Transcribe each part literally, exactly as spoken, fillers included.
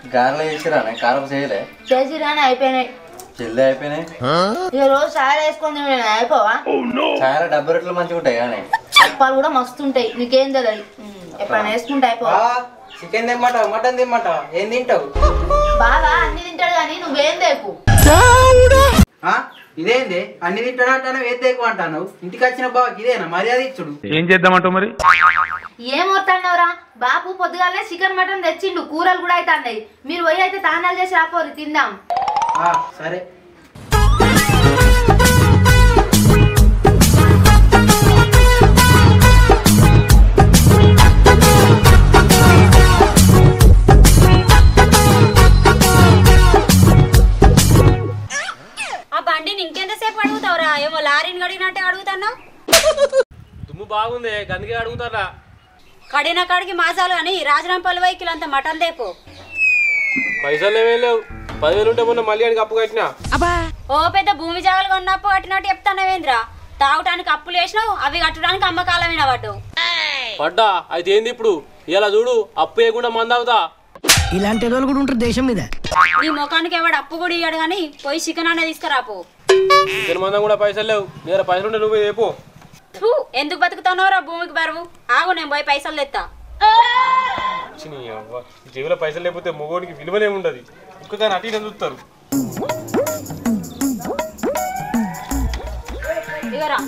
గారెలు చేసిరా కారం చేయలే చేసిరాని అయిపోయినాయి చెల్లి అయిపోయినాయి ఇక రోజు చాయ్ వేసుకొని అయిపోవా చాయలో డబ్బు రొట్టెలు మంచిగా ఉంటాయి కానీ అప్పాలు కూడా మస్తు ఉంటాయి నీకేం తెలియదు ఎప్పుడైనా వేసుకుంటే అయిపోవా చికెన్ తిమ్మంటావు మటన్ తిమ్మంటావు ఏం తింటావు బాగా అన్ని తింటాడు కానీ నువ్వేం దేకు ఇదేంది అన్ని తింటాడు అంటాను ఏం దేకు అంటాను ఇంటికి వచ్చిన బాబుకి ఇదేనా మర్యాద ఇచ్చుడు ఏం చేద్దామంటావు మరి ఏం వస్తాడవరా బాపు పొద్దుగాలే చికెన్ మటన్ తెచ్చిండు కూరలు కూడా అయితే అన్నాయి మీరు పోయి అయితే తానాలు చేసి రాపోరు తిందాం సరే ఆ బండిని ఇంకెంతసేపు అడుగుతావురా ఏమో లారీని కడిగినట్టే అడుగుతాను దుమ్ము బాగుంది గందికే అడుగుతారా కడిగిన కాడికి మాసాలు అని రాజరాంపల్లి వైకిల్ అంత మటన్ దేపు పైసలు ఏమేం లేవు పదివేలు ఉంటే మొన్న మళ్ళీ అని అప్పు కట్టినా ఓ పెద్ద భూమి జాగాలు కొన్నప్పు కట్టినట్టు చెప్తానవేంద్రా తాగటానికి అప్పులు వేసినావు అవి కట్టడానికి అమ్మకాలమైన పడ్డావు పడ్డా అయితే ఏంది ఇప్పుడు ఇలా చూడు అప్పు వేయకుండా మందావుతా ఇలాంటి రోజులు కూడా ఉంటారు దేశం మీద నీ ముఖానికి ఎవడు అప్పు కూడా ఇయ్యాడు కానీ పోయి చికెన్ అనే తీసుకురాపో చికెన్ మందం కూడా పైసలు లేవు నేను పైసలు ఉంటే నువ్వు రేపు ఎందుకు బతుకుతున్నావురా భూమికి బరువు ఆగు నేను పోయి పైసలు తెత్తా జీవులో పైసలు లేకపోతే మొగోడికి విలువనే ఉండదు ఒక్కగాని అటు ఇటు చూస్తారు ఇగరా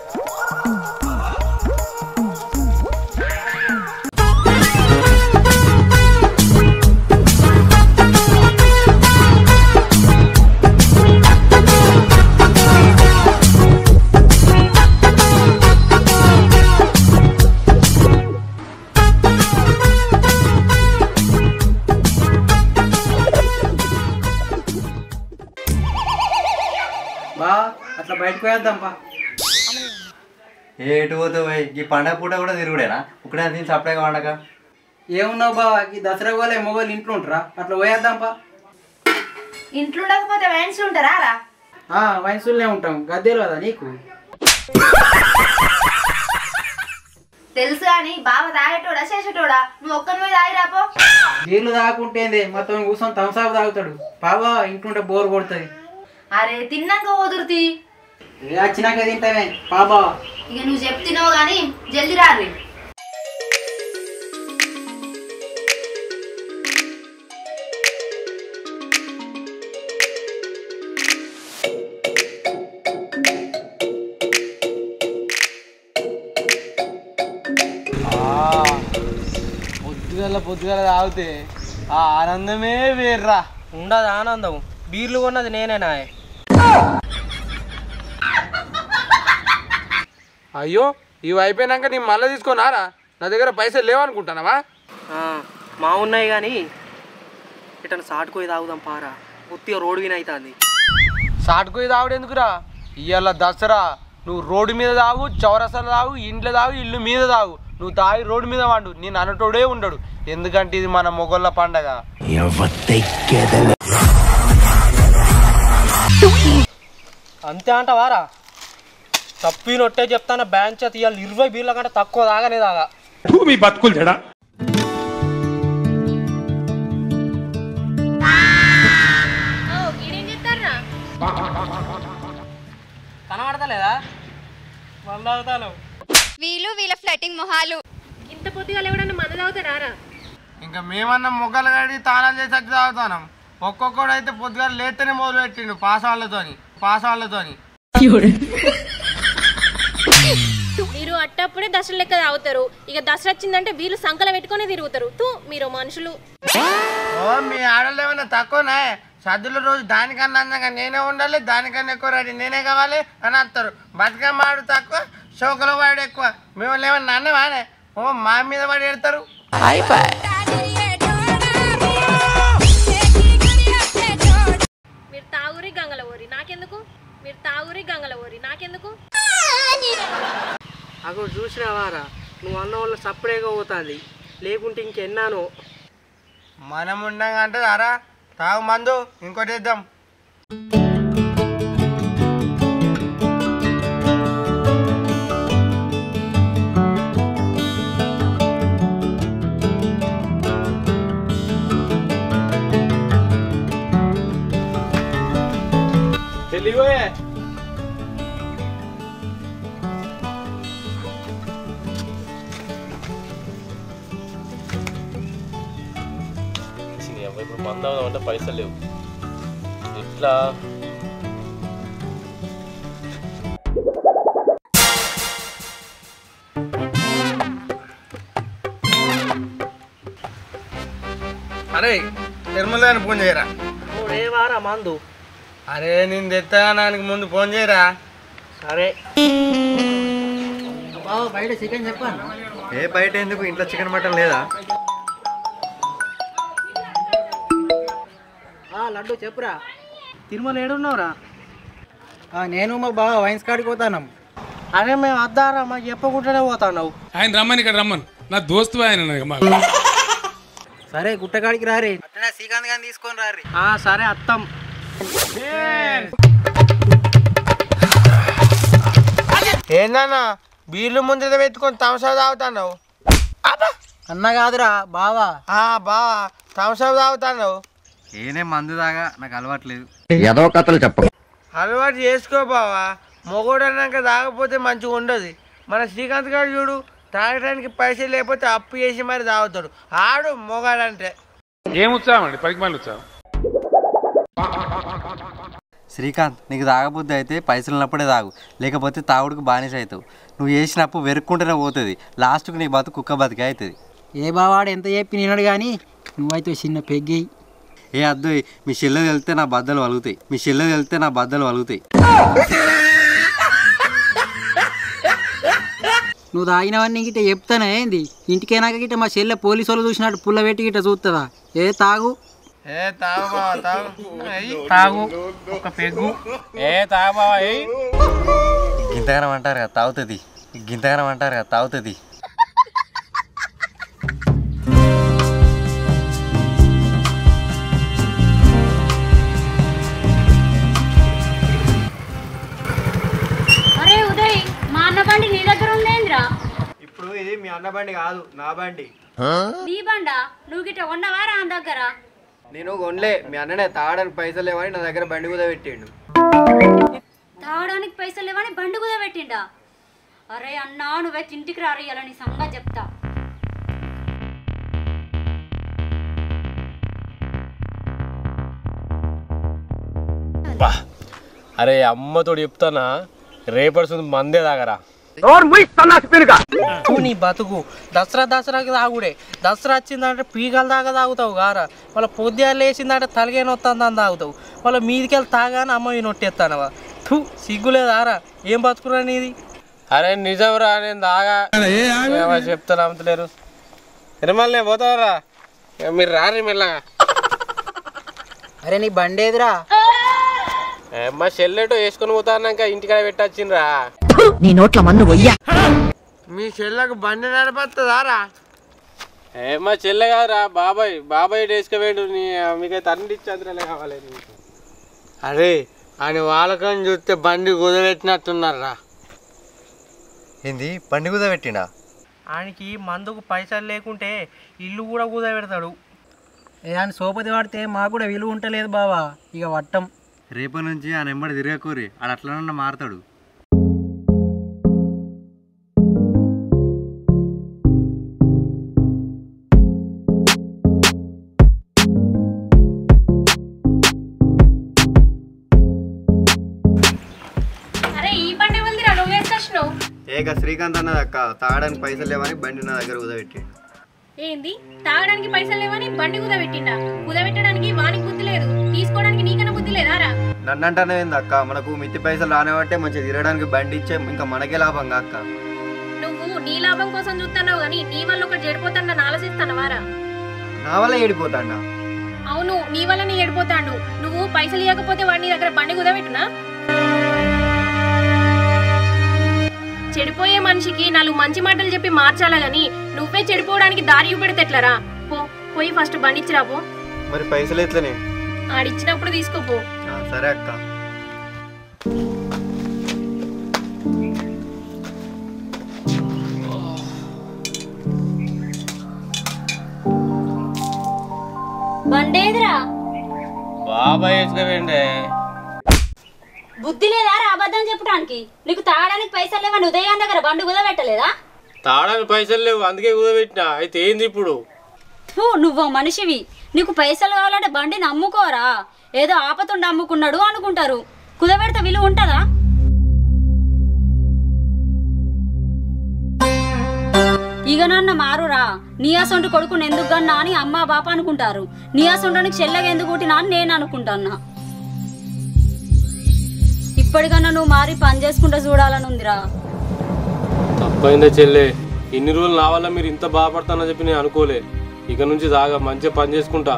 బా అట్లా బయటకు వేద్దాంపా ఏటు పోతే పోయి ఈ పండగ పూట కూడా తిరుగుడేనా ఒకటే తిని సపరేట్గా వండక ఏమున్నావు బా ఈ దసరా పోలే మొగోళ్ళు ఇంట్లో ఉంటారా అట్లా పోయేద్దాంపా ఇంట్లో ఉండకపోతే వైన్స్ ఉంటారా రా వయసులోనే ఉంటాం గద్దెలు కదా నీకు తెలుసు కానీ బావ తాగేటోడా చేసేటోడా నువ్వు ఒక్కరి తాగి రాపో నీళ్లు తాగుకుంటేంది మొత్తం కూర్చొని తమసాపు తాగుతాడు బాబా ఇంట్లో బోర్ కొడుతుంది అరే తిన్నాక వదురుతి వచ్చినాక తింటామే బాబా ఇక నువ్వు చెప్తున్నావు కానీ జల్దీ రారి పొద్దుగల పొద్దుగల తాగితే ఆ ఆనందమే వేర్రా ఉండదు ఆనందం బీర్లు కొన్నది నేనేనా అయ్యో ఇవి అయిపోయినాక నీ మళ్ళీ తీసుకున్నారా నా దగ్గర పైసలు లేవనుకుంటానవా మా ఉన్నాయి కానీ ఇటను సాటుకోయి తాగుదాం పారా ఉత్తిగా రోడ్డు విన అవుతుంది సాటుకోయి తాగుడు ఎందుకురా ఇవాళ దసరా నువ్వు రోడ్డు మీద తాగు చౌరసాలు తాగు ఇంట్లో తాగు ఇల్లు మీద తాగు నువ్వు తాగి రోడ్డు మీద వండు నేను అనటోడే ఉండడు ఎందుకంటే ఇది మన మొగోళ్ళ పండగ అంతే అంటవారా తప్పినొట్టే చెప్తాను బ్యాంక్ చేతి ఇవాళ ఇరవై బీర్ల కంటే తక్కువ తాగనే తాగా మీ బతుకులు చెడా కనబడతలేదా మళ్ళీ తాగుతాను వీళ్ళు వీళ్ళ ఫ్లటింగ్ మొహాలు ఇంత పొద్దుగా ఎవడన్నా మంద తాగుతారా ఇంకా మేమన్నా మొగ్గలు కడి తానాలు చేసి వచ్చి తాగుతాం ఒక్కొక్కడు అయితే పొద్దుగా లేతనే మొదలు పెట్టిండు పాసాళ్ళతోని పాసాళ్ళతోని మీరు అట్టప్పుడే దసరా లెక్క తాగుతారు ఇక దసరా వచ్చిందంటే వీళ్ళు సంకలం పెట్టుకుని తిరుగుతారు తూ మీరు మనుషులు ఓ మీ ఆడలు ఏమన్నా తక్కువనే సద్దుల రోజు దానికన్నా అందంగా నేనే ఉండాలి దానికన్నా ఎక్కువ రెడీ నేనే కావాలి అని అంటారు బతుకమ్మ ఆడు తక్కువ షోకుల వాడు ఎక్కువ మేము ఏమన్నా అన్నవానే ఓ మా మీద పడి ఎడతారు మీరు తాగురి గంగల ఊరి నాకెందుకు మీరు తాగురి గంగల ఊరి నాకెందుకు అక్కడ చూసినావారా నువ్వు అన్న వల్ల సపరేట్గా పోతుంది లేకుంటే ఇంకెన్నాను మనం ఉండగా అంటే అరా తాగు మందు ఇంకోటి ఇద్దాం మందం అంటే పైసలు లేవు ఇట్లా అరే నిర్మలాని ఫోన్ చేయరా రేవారా మందు అరే నేను తెస్తానికి ముందు ఫోన్ చేయరా సరే బయట చికెన్ చెప్పాను ఏ బయట ఎందుకు ఇంట్లో చికెన్ మటన్ లేదా? లడ్డు చెప్పురా. తిరుమల ఏడున్నావురా? నేను మా బావ వైన్స్ కాడికి పోతాను. అరే మేము వద్దారా మాకు చెప్పకుండానే పోతావు. ఆయన రమ్మని ఇక్కడ రమ్మని నా దోస్తు ఆయన మాకు. సరే గుట్టకాడికి రారి. శ్రీకాంత్ గారిని తీసుకొని రారి. సరే అత్తం. ఏందన్నా బీర్లు ముందర పెట్టుకొని తమసా తాగుతావు? అన్న కాదురా బావా. బావా తమసా తాగుతావు? ఏనే మందు దాగా నాకు అలవాట్లేదు. ఏదో కథలు చెప్ప అలవాటు చేసుకో బావా. మొగోడు అన్నాక తాగకపోతే మంచిగా ఉండదు. మన శ్రీకాంత్ గారు చూడు, తాగడానికి పైసలు లేకపోతే అప్పు చేసి మరి తాగుతాడు. ఆడు మొగాడంటే ఏం ఉత్సాహం అండి, పనికి మళ్ళీ ఉత్సాహం. శ్రీకాంత్, నీకు తాగబుద్ధి అయితే పైసలు ఉన్నప్పుడే తాగు, లేకపోతే తాగుడుకు బానిస అవుతావు. నువ్వు చేసినప్పు వెరుక్కుంటూనే పోతుంది, లాస్ట్కు నీ బతుకు కుక్క బతికే అవుతుంది. ఏ బావాడు ఎంత చెప్పి నిన్నాడు కానీ నువ్వైతే చిన్న పెగ్గి. ఏ అద్దు, మీ చెల్లెలు వెళ్తే నా బద్దలు వలుగుతాయి, మీ చెల్లెలు వెళ్తే నా బద్దలు వలుగుతాయి. నువ్వు తాగినవన్నీ గిట్ట చెప్తానే ఏంది? ఇంటికైనాక గిట్ట మా చెల్లె పోలీసు వాళ్ళు చూసినట్టు పుల్ల పెట్టి గిట్ట చూస్తుందా? ఏ తాగు ఏ తాగు బావా తాగు తాగు ఒక పెగ్గు. ఏ తాగు బావా. గింతగానం అంటారు కదా తాగుతుంది, గింతగానం అంటారు కదా తాగుతుంది. అరే ఉదయ్, మా అన్న బండి నీ దగ్గర ఉందేంద్రా? ఇప్పుడు ఇది మీ అన్న బండి కాదు, నా బండి. నీ బండా? నువ్వు గిట్ట ఉన్నవారా ఆ దగ్గర? నేను కొనలే, మీ అన్ననే తాగడానికి పైసలు లేవని నా దగ్గర బండి కూడా పెట్టిండు. తాగడానికి పైసలు లేవని బండి కుదా పెట్టిండా? అరే అన్నా, నువ్వే ఇంటికి రారేయాల, నీ సంగతి చెప్తా. అరే అమ్మతోడు చెప్తానా, రేపటి మందే తాగరా. నీ బతుకు దసరా దసరాకి తాగుడే. దసరా వచ్చిందంటే పీకల దాకా తాగుతావు గారా. వాళ్ళ పొద్దుగా లేచిందంటే తలగే నొత్తందని తాగుతావు. వాళ్ళ మీదికెళ్ళి తాగాని అమ్మాయి నొట్టేస్తానవా? థూ, సిగ్గులేదారా? ఏం బతుకురా నీది? అరే నిజంరా, నేను తాగా చెప్తాను, అమ్ముతలేరు. నిర్మల్ నేను పోతావరా, మీరు రారి మెల్లగా. అరే నీ బండి ఏదిరా? మా చెల్లెటో వేసుకొని పోతాన్నాక ఇంటికాడ పెట్టొచ్చిండ్రా. నీ నోట్ల మన్ను వయ్యా. మీ చెల్లకు బండి నడపస్తుందారా? ఏ మా చెల్లె కాదురా, బాబాయ్. బాబాయ్ వేసుకుపోయాడు. నీ మీకైతే అన్ని ఇచ్చేందులో కావాలి. అరే అని వాళ్ళకని చూస్తే బండి కుదబెట్టినట్టున్నారా? ఏంది బండి కుదా పెట్టిండా? ఆయనకి మందుకు పైసలు లేకుంటే ఇల్లు కూడా కుదా పెడతాడు. ఏ అని సోపతి వాడితే మాకు కూడా విలువ ఉంటలేదు బావా. ఇక వట్టం. రేపటి నుంచి ఆ నెంబడి తిరగకూరి, ఆడ అట్లనన్నా మారుతాడు. అరే ఈ బండి వెళ్దిరా, నువ్వు వేసుకొచ్చినావు. ఏక శ్రీకాంత్ అన్నది అక్క, తాగడానికి పైసలు లేవని బండి నా దగ్గర కుదబెట్టిండు. ఏంది తాగడానికి పైసలు లేవని బండి కుదా పెట్టిండా? కుదా పెట్టడానికి వానికి బుద్ధి లేదు, తీసుకోవడానికి నీకన్నా బుద్ధి లేదారా? నన్ను అంటానే ఏంది అక్క, మనకు మిత్తి పైసలు రానివ్వట్టే మంచిగా తిరగడానికి బండి ఇచ్చే, ఇంకా మనకే లాభంగా అక్క. నువ్వు నీ లాభం కోసం చూస్తున్నావు కానీ నీ వల్ల ఒకటి చెడిపోతాడని ఆలోచిస్తున్నావారా? నా వల్ల ఏడిపోతాడా? అవును, నీ వల్ల నీ ఏడిపోతాడు. నువ్వు పైసలు ఇవ్వకపోతే వాడి నీ దగ్గర బండి కుదా పెట్టునా? చెడిపోయే మనిషికి నాలుగు మంచి మాటలు చెప్పి మార్చాలా గాని నువ్వే చెడిపోవడానికి దారి చూపెడితే ఎట్లరా? పో, పోయి ఫస్ట్ బండి ఇచ్చిరా పో. మరి పైసలు ఎట్లనే? ఆడిచ్చినప్పుడు తీసుకోపో. సరే అక్క. బండేదిరా? బాబాయ్ వేసుకుపోయిండే. బుద్ధి లేదా అబద్ధం చెప్పడానికి? నీకు తాగడానికి పైసలు లేవని ఉదయం దగ్గర బండి కుదా పెట్టలేదా? తాగడానికి పైసలు లేవు, అందుకే కుదబెట్టినా. అయితే ఏంది ఇప్పుడు? థూ నువ్వు మనిషివి, నీకు పైసలు కావాలంటే బండిని అమ్ముకోరా, ఏదో ఆపతుండి అమ్ముకున్నాడు అనుకుంటారు. కుదబెడితే విలువ ఉంటుందా? ఇక నన్న మారురా, నీయాసొంటి కొడుకుని ఎందుకు గన్నా అని అమ్మ బాప అనుకుంటారు. నీయాసొంటానికి చెల్లెగా ఎందుకు పుట్టినా అని నేను అనుకుంటున్నా. ఇప్పటికన్నా నువ్వు మారి పని చేసుకుంటూ చూడాలని ఉందిరా. తప్పైందే చెల్లె, ఇన్ని రోజులు నా వల్ల మీరు ఇంత బాధపడతానని చెప్పి నేను అనుకోలే. ఇక నుంచి దాగా మంచిగా పని చేసుకుంటా.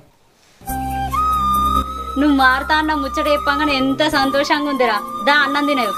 నువ్వు మారుతా అన్న ముచ్చట చెప్పంగానే ఎంత సంతోషంగా ఉందిరా. దా అన్నం తినేవు.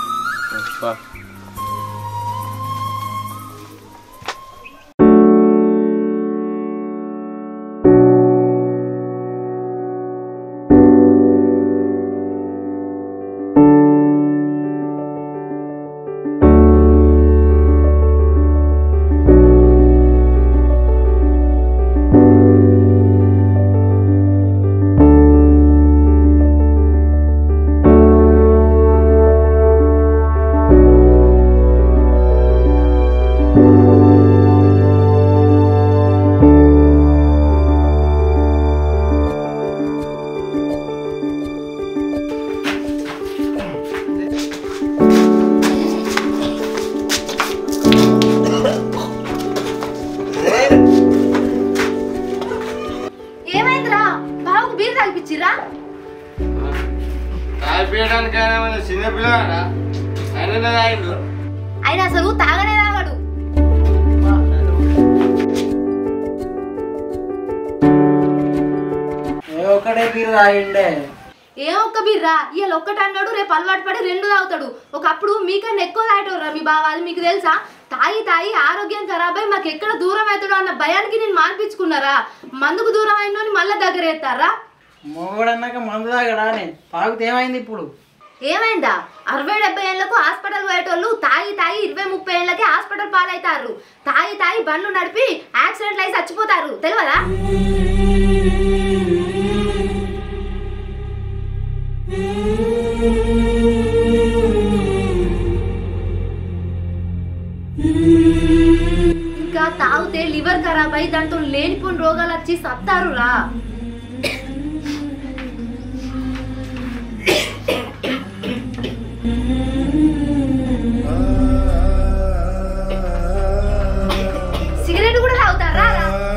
ఏమైందిరా? బావుకు బీర్ తాగిపిచ్చిరా? తాగిపోయడానికైనా చిన్న పిల్లగాడా ఆయన తాగిండు. ఆయన అసలు తాగనే తాగడు. ఒకటే బీర్ తాగిండే. ఏ ఒక్క బీర్రా? ఇవాళ ఒక్కటి అన్నాడు, రేపు అలవాటు పడి రెండు తాగుతాడు. ఒకప్పుడు మీకన్నా ఎక్కువ తాగేటోర్రా మీ బావ, అది మీకు తెలుసా? తాగి తాగి ఆరోగ్యం ఖరాబ్ అయి మాకు ఎక్కడ దూరం అవుతాడో అన్న భయానికి నేను మాన్పించుకున్నారా? మందుకు దూరం అయినోని మళ్ళీ దగ్గర ఎత్తారా? మొగడన్నాక మందు తాగడా? నేను తాగితే ఏమైంది ఇప్పుడు? ఏమైందా? అరవై డెబ్బై ఏళ్లకు హాస్పిటల్ పోయేటోళ్ళు తాగి తాగి ఇరవై ముప్పై ఏళ్ళకి హాస్పిటల్ పాలవుతారు. తాగి తాగి బండ్లు నడిపి యాక్సిడెంట్లు అయి చచ్చిపోతారు, తెలియదా? ఇంకా తాగితే లివర్ ఖరాబ్ అయి దాంతో లేనిపోని రోగాలు వచ్చి సత్తారు రా. సిగరెట్ కూడా తాగుతారా?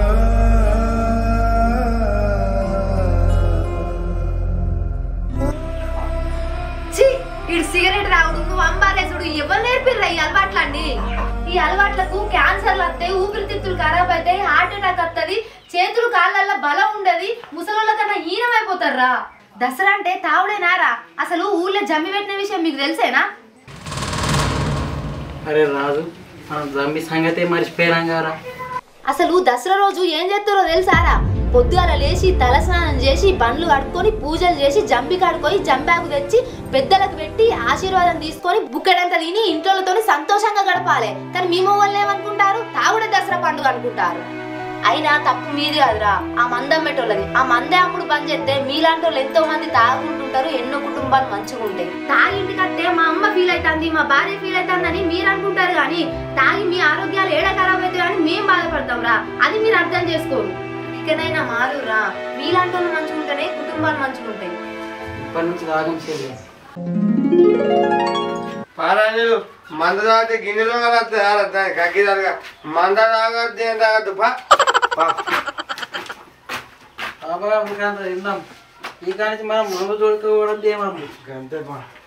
ఇడు సిగరెట్ రావుడు, నువ్వు అంబారేసుడు, ఎవరు నేర్పిర్రా ఈ అలవాట్లన్నీ? ఈ అలవాట్లకు క్యాన్సర్లు వస్తాయి, ఊపిరితిత్తులు ఖరాబ్ అవుతాయి, హార్ట్ అటాక్ వస్తుంది, చేతులు కాళ్ళల్లో బలం ఉండదు, ముసలోళ్ళ కన్నా హీనమైపోతారా. దసరా అంటే తావుడేనారా? అసలు ఊళ్ళో జమ్మి పెట్టిన విషయం మీకు తెలిసేనా? అరే రాజు, మనం జమ్మి సంగతే మర్చిపోయాం కదా. అసలు దసరా రోజు ఏం చేస్తారో తెలుసారా? పొద్దుగాల లేచి తలస్నానం చేసి బండ్లు కట్టుకొని పూజలు చేసి జంబి కడుకొని జంబాకు తెచ్చి పెద్దలకు పెట్టి ఆశీర్వాదం తీసుకొని బుక్కడంతా తిని ఇంట్లోతో సంతోషంగా గడపాలి. కానీ మీ వాళ్ళు ఏమనుకుంటారు? తాగుడే దసరా పండుగ అనుకుంటారు. అయినా తప్పు మీది కాదురా, ఆ మందం పెట్టోళ్ళది. ఆ మందే అప్పుడు బంద్ చేస్తే మీలాంటి వాళ్ళు ఎంతో మంది తాగుకుంటుంటారు, ఎన్నో కుటుంబాలు మంచిగా ఉంటాయి. తాగింటి కట్టే మా అమ్మ ఫీల్ అవుతుంది, మా భార్య ఫీల్ అవుతుంది అని మీరు అనుకుంటారు. కానీ తాగి మీ ఆరోగ్యాలు ఏడ ఖరాబ్ అవుతాయి అని మేము బాధపడతాం రా. అది మీరు అర్థం చేసుకోరు. ఇకనైనా మారురా, మీలాంటి వాళ్ళు మంచిగా ఉంటేనే కుటుంబాలు మంచిగా ఉంటాయి. ఇప్పటి నుంచి తాగం చేయలేదు. పారాజులు మంద తాగితే గిన్నెలో వస్తాయి, కగ్గిదారుగా మంద తాగొద్దు, ఏం తాగద్దు. తిందాం. ఈ కానీ మనం మందు చూడుకోవడం ఏమన్నా అంతే.